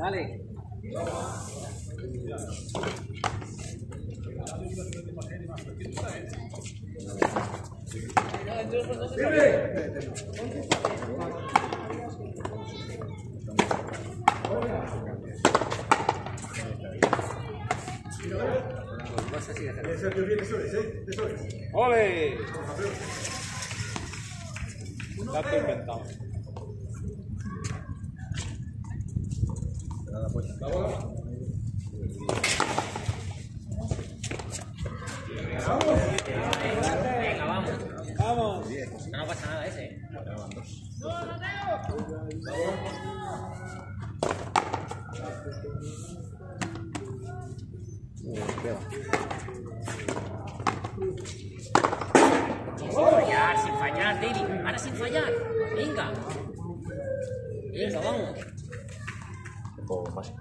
Dale. ¡Ole! Ya estoy inventado. Venga, vamos. ¡Vamos! No pasa nada ese. Sin fallar, David. Ahora sin fallar. Venga. Venga, vamos. Un poco fácil.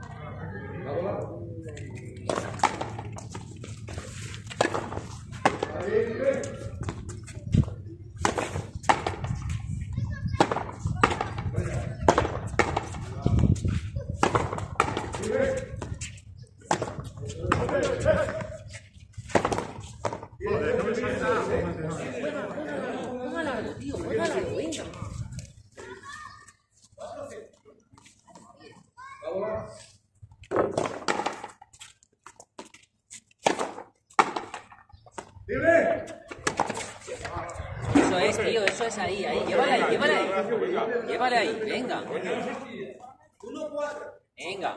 Juega largo, tío. Juega largo, venga. Eso es, tío, eso es ahí, ahí. Llévale ahí, llévale ahí. Llévale ahí, venga. Venga.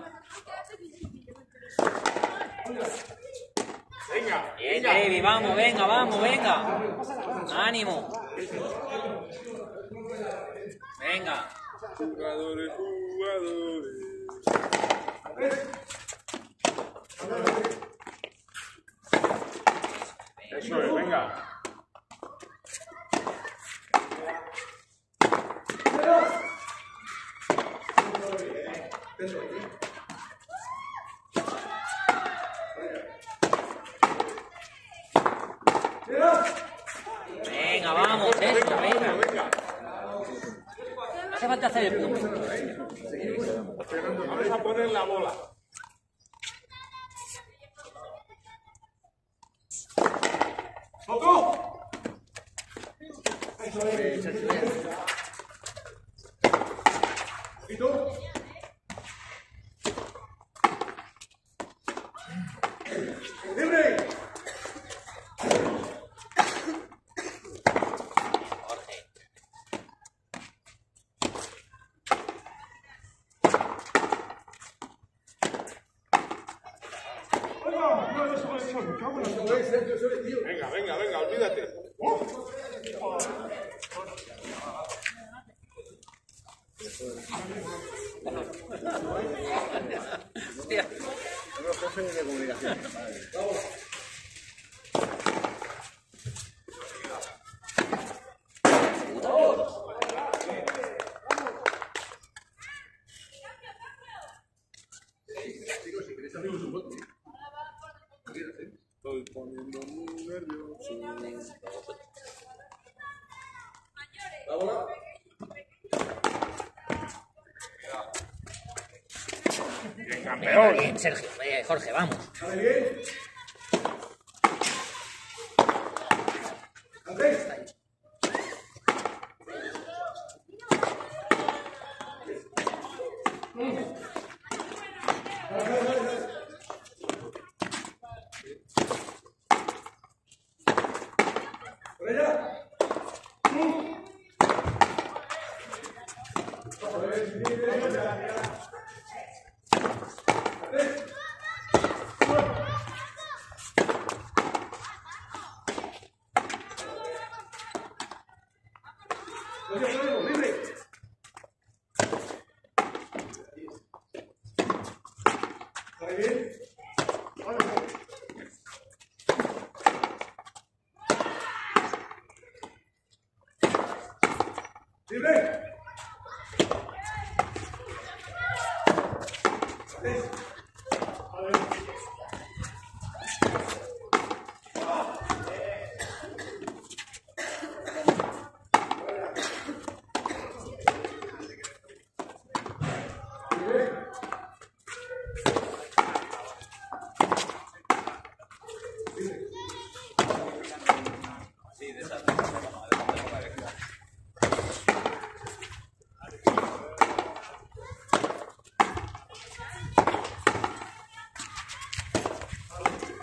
Bien, David, vamos, venga, vamos, venga. Ánimo. Venga. Jugadores, jugadores. Eso es, venga. Venga, vamos, eso, venga. No hace falta hacer el punto. Vamos a poner la bola. ¡Poco! Eso es. ¿Y tú? ¡Libre! Jorge. Venga, venga, venga, olvídate. Hostia. Los jefes de comunicación. Estoy poniendo muy nervioso. Bien, Venga, campeón. bien, Sergio. Jorge, vamos.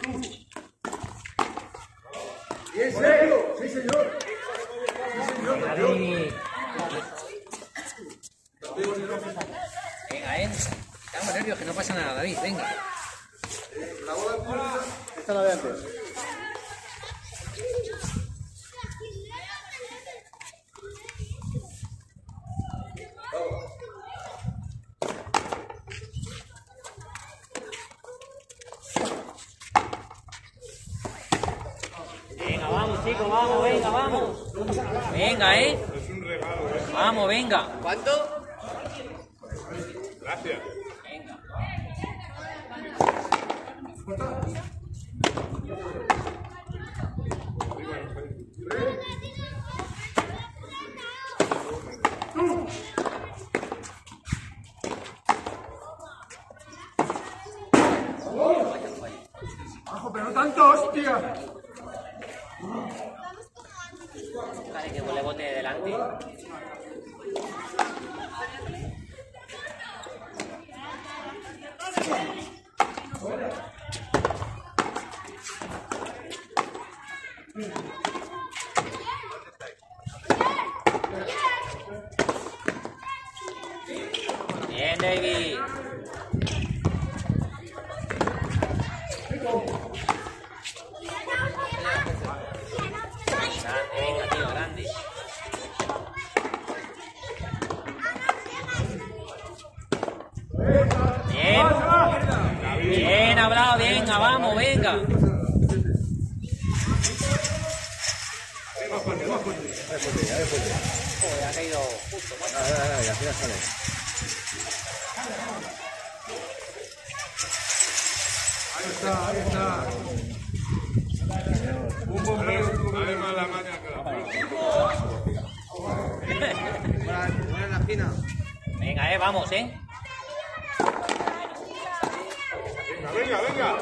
¿En serio? Sí, señor. David. Venga, estamos nervios, que no pasa nada, David, venga. La bola de pública. Esta la de antes. Venga, vamos, chicos, vamos, venga, vamos. Venga, Es un regalo, Vamos, venga. ¿Cuánto? Gracias. Venga. Bajo, pero no tanto, hostia. Vale, que le bote de delante. Bien, David. Venga, tío, grande. Bien. Bien, hablado, venga, vamos, venga. Joder, ha caído justo. Dale, al final sale. Ahí está. Un bombero. Dale más la maña que la Buena en la esquina. Venga, vamos, Venga.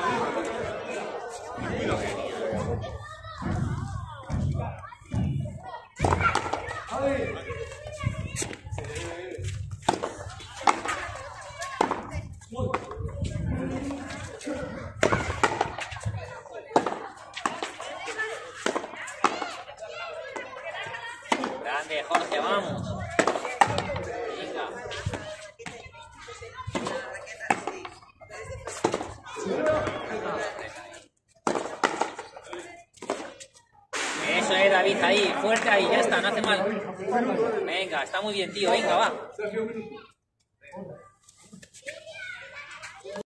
Grande, Jorge, vamos. Venga. Eso es, David, ahí, fuerte ahí, ya está, no hace mal. Venga, está muy bien, tío, venga, va.